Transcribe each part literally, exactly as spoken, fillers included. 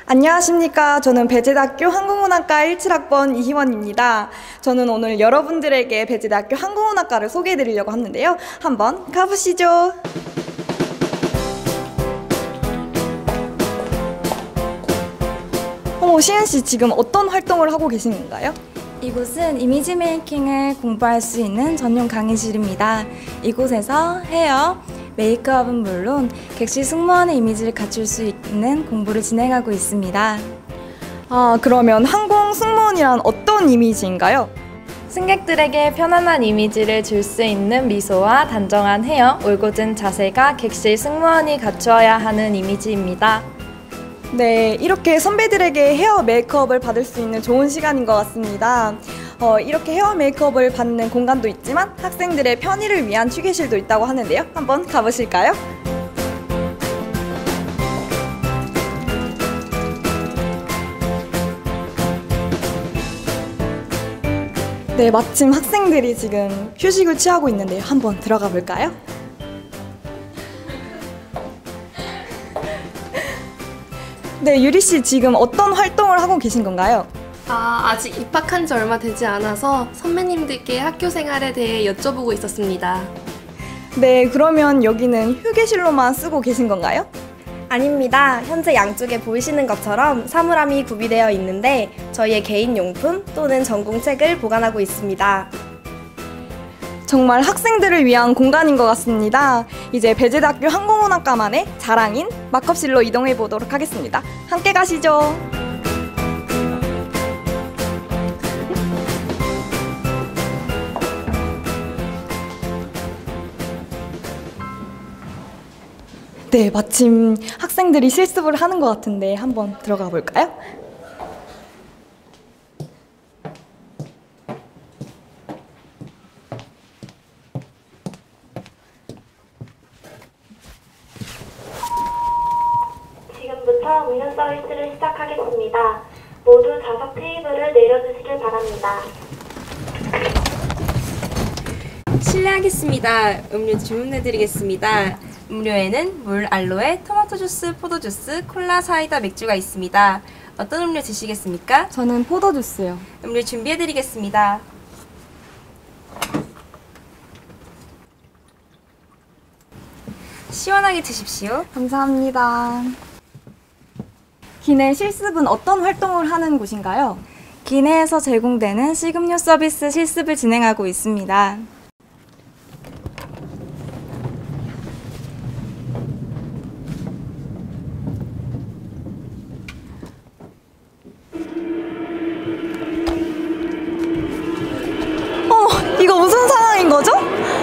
안녕하십니까. 저는 배재대학교 항공운항과 일칠 학번 이희원입니다. 저는 오늘 여러분들에게 배재대학교 항공운항과를 소개해드리려고 하는데요. 한번 가보시죠. 어머, 시은씨 지금 어떤 활동을 하고 계신 건가요? 이곳은 이미지 메이킹을 공부할 수 있는 전용 강의실입니다. 이곳에서 헤어, 메이크업은 물론 객실 승무원의 이미지를 갖출 수 있는 공부를 진행하고 있습니다. 아, 그러면 항공 승무원이란 어떤 이미지인가요? 승객들에게 편안한 이미지를 줄 수 있는 미소와 단정한 헤어, 올곧은 자세가 객실 승무원이 갖추어야 하는 이미지입니다. 네, 이렇게 선배들에게 헤어 메이크업을 받을 수 있는 좋은 시간인 것 같습니다. 어, 이렇게 헤어 메이크업을 받는 공간도 있지만 학생들의 편의를 위한 휴게실도 있다고 하는데요. 한번 가보실까요? 네, 마침 학생들이 지금 휴식을 취하고 있는데요. 한번 들어가 볼까요? 네, 유리씨 지금 어떤 활동을 하고 계신 건가요? 아, 아직 입학한 지 얼마 되지 않아서 선배님들께 학교 생활에 대해 여쭤보고 있었습니다. 네, 그러면 여기는 휴게실로만 쓰고 계신 건가요? 아닙니다. 현재 양쪽에 보이시는 것처럼 사물함이 구비되어 있는데 저희의 개인 용품 또는 전공책을 보관하고 있습니다. 정말 학생들을 위한 공간인 것 같습니다. 이제 배재대학교 항공운항과만의 자랑인 마컵실로 이동해 보도록 하겠습니다. 함께 가시죠. 네, 마침 학생들이 실습을 하는 것 같은데 한번 들어가 볼까요? 지금부터 운영 서비스를 시작하겠습니다. 모두 좌석 테이블을 내려주시길 바랍니다. 실례하겠습니다. 음료 주문해드리겠습니다. 음료에는 물, 알로에, 토마토 주스, 포도 주스, 콜라, 사이다, 맥주가 있습니다. 어떤 음료 드시겠습니까? 저는 포도 주스요. 음료 준비해드리겠습니다. 시원하게 드십시오. 감사합니다. 기내 실습은 어떤 활동을 하는 곳인가요? 기내에서 제공되는 식음료 서비스 실습을 진행하고 있습니다. 어, 이거 무슨 상황인 거죠?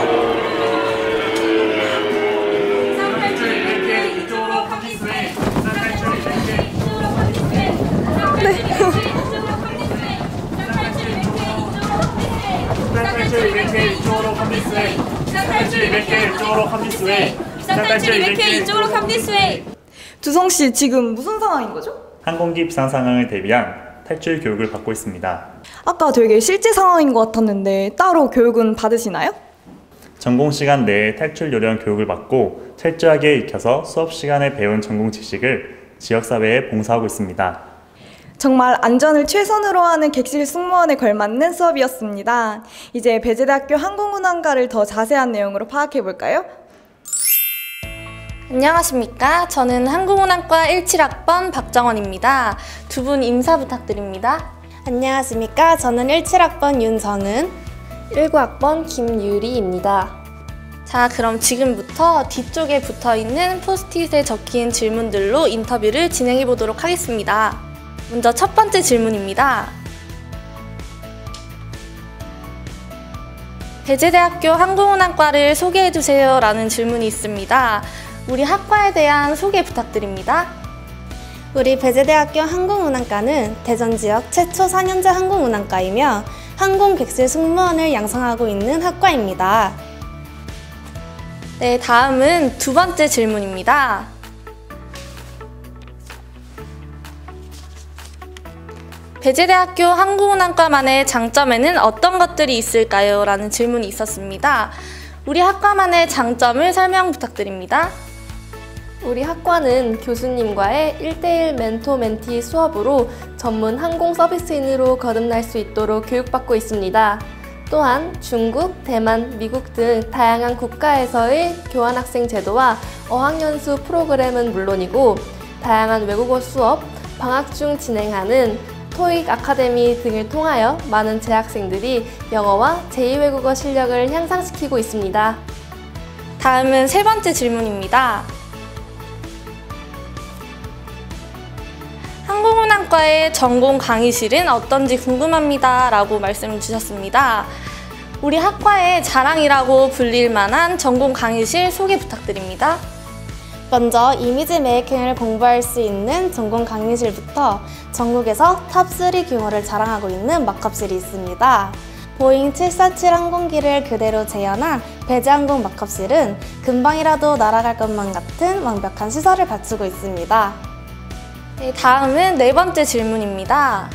주성씨, 지금 무슨 상황인 거죠? 항공기 비상 상황을 대비한 탈출 교육을 받고 있습니다. 아까 되게 실제 상황인 것 같았는데 따로 교육은 받으시나요? 전공 시간 내에 탈출 요령 교육을 받고 철저하게 익혀서 수업 시간에 배운 전공 지식을 지역사회에 봉사하고 있습니다. 정말 안전을 최선으로 하는 객실 승무원에 걸맞는 수업이었습니다. 이제 배재대학교 항공운항과를 더 자세한 내용으로 파악해 볼까요? 안녕하십니까. 저는 항공운항과 일칠 학번 박정원입니다. 두 분 인사 부탁드립니다. 안녕하십니까. 저는 일칠 학번 윤정은, 일구 학번 김유리입니다. 자, 그럼 지금부터 뒤쪽에 붙어있는 포스트잇에 적힌 질문들로 인터뷰를 진행해 보도록 하겠습니다. 먼저 첫 번째 질문입니다. 배재대학교 항공운항과를 소개해주세요 라는 질문이 있습니다. 우리 학과에 대한 소개 부탁드립니다. 우리 배재대학교 항공운항과는 대전 지역 최초 사 년제 항공운항과이며 항공객실 승무원을 양성하고 있는 학과입니다. 네, 다음은 두 번째 질문입니다. 배재대학교 항공운항과만의 장점에는 어떤 것들이 있을까요? 라는 질문이 있었습니다. 우리 학과만의 장점을 설명 부탁드립니다. 우리 학과는 교수님과의 일 대일 멘토 멘티 수업으로 전문 항공 서비스인으로 거듭날 수 있도록 교육받고 있습니다. 또한 중국, 대만, 미국 등 다양한 국가에서의 교환학생 제도와 어학연수 프로그램은 물론이고 다양한 외국어 수업, 방학 중 진행하는 토익 아카데미 등을 통하여 많은 재학생들이 영어와 제이 외국어 실력을 향상시키고 있습니다. 다음은 세 번째 질문입니다. 항공운항과의 전공 강의실은 어떤지 궁금합니다 라고 말씀을 주셨습니다. 우리 학과의 자랑이라고 불릴 만한 전공 강의실 소개 부탁드립니다. 먼저 이미지 메이킹을 공부할 수 있는 전공 강의실부터 전국에서 탑 삼 규모를 자랑하고 있는 마크업실이 있습니다. 보잉 칠사칠 항공기를 그대로 재현한 배제항공 마크업실은 금방이라도 날아갈 것만 같은 완벽한 시설을 갖추고 있습니다. 네, 다음은 네 번째 질문입니다.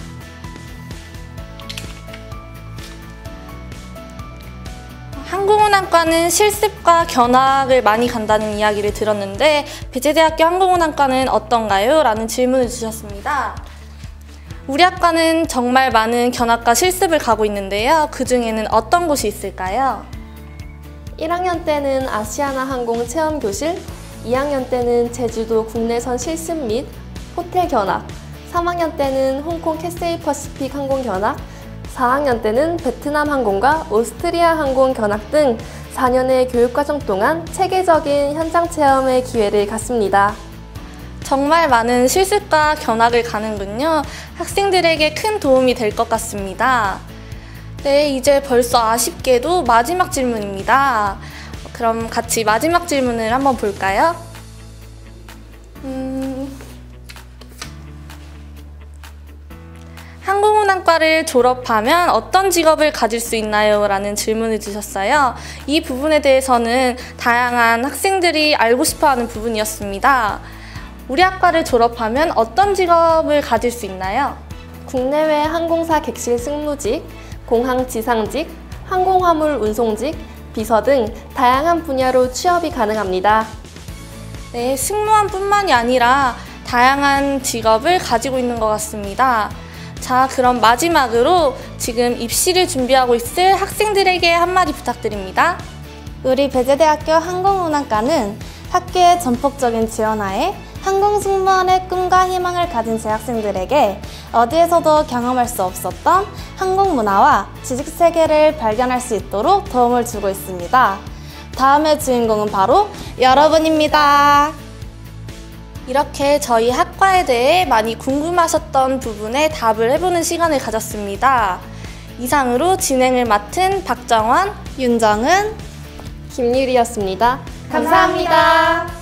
항공운항과는 실습과 견학을 많이 간다는 이야기를 들었는데 배재대학교 항공운항과는 어떤가요? 라는 질문을 주셨습니다. 우리 학과는 정말 많은 견학과 실습을 가고 있는데요. 그 중에는 어떤 곳이 있을까요? 일 학년 때는 아시아나 항공 체험교실, 이 학년 때는 제주도 국내선 실습 및 호텔 견학, 삼 학년 때는 홍콩 캐세이 퍼시픽 항공 견학, 사 학년 때는 베트남 항공과 오스트리아 항공 견학 등 사 년의 교육과정 동안 체계적인 현장 체험의 기회를 갖습니다. 정말 많은 실습과 견학을 가는군요. 학생들에게 큰 도움이 될 것 같습니다. 네, 이제 벌써 아쉽게도 마지막 질문입니다. 그럼 같이 마지막 질문을 한번 볼까요? 음... 항공운항과를 졸업하면 어떤 직업을 가질 수 있나요? 라는 질문을 주셨어요. 이 부분에 대해서는 다양한 학생들이 알고 싶어하는 부분이었습니다. 우리 학과를 졸업하면 어떤 직업을 가질 수 있나요? 국내외 항공사 객실 승무직, 공항 지상직, 항공화물 운송직, 비서 등 다양한 분야로 취업이 가능합니다. 네, 승무원뿐만이 아니라 다양한 직업을 가지고 있는 것 같습니다. 자, 그럼 마지막으로 지금 입시를 준비하고 있을 학생들에게 한마디 부탁드립니다. 우리 배재대학교 항공운항과는 학교의 전폭적인 지원하에 항공승무원의 꿈과 희망을 가진 재학생들에게 어디에서도 경험할 수 없었던 항공문화와 지식세계를 발견할 수 있도록 도움을 주고 있습니다. 다음의 주인공은 바로 여러분입니다. 이렇게 저희 학과에 대해 많이 궁금하셨던 부분에 답을 해보는 시간을 가졌습니다. 이상으로 진행을 맡은 박정원, 윤정은, 김유리였습니다. 감사합니다.